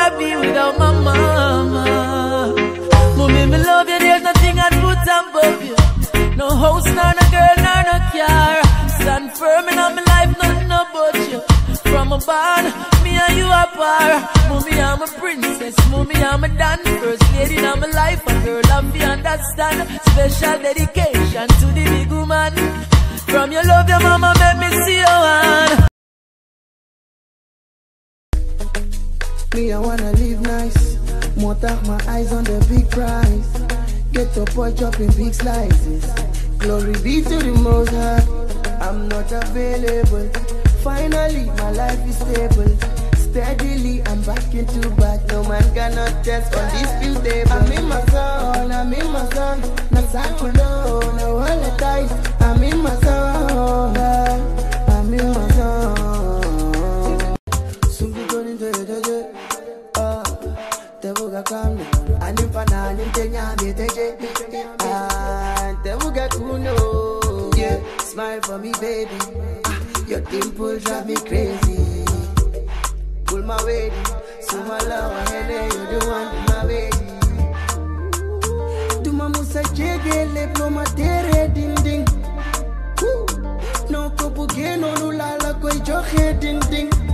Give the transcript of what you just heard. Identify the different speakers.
Speaker 1: I be without my mama? Mommy, me love you, there's nothing I'd put above you. No house, nor no girl, nor no car. Stand firm in my life, nothing about you. From a barn, me and you are par. Mommy, I'm a princess, mommy, I'm a dan. First lady in my life, a girl of me understand. Special dedication to the big woman. From your love, your mama made me see your hand.
Speaker 2: Me, I wanna live nice. More talk my eyes on the big prize. Get up, boy, chopping big slices. Glory be to the Most High. I'm not available. Finally, my life is stable. Steadily, I'm back into back. No man cannot test undisputable. I'm in my zone, I'm in my zone. Nasakulo, no holidays. I'm in my zone, I'm in my zone. Soon be going into the Tevuga come down. Anim pana, anim tenya, me teje. Tevuga kuno, yeah. Smile for me, baby. Your dimple drive me crazy. Pull my weight, so my love, and you the one in my way. Do my musa jege, le ploma tere ding ding. No kopu ge no lala koi joke ding ding.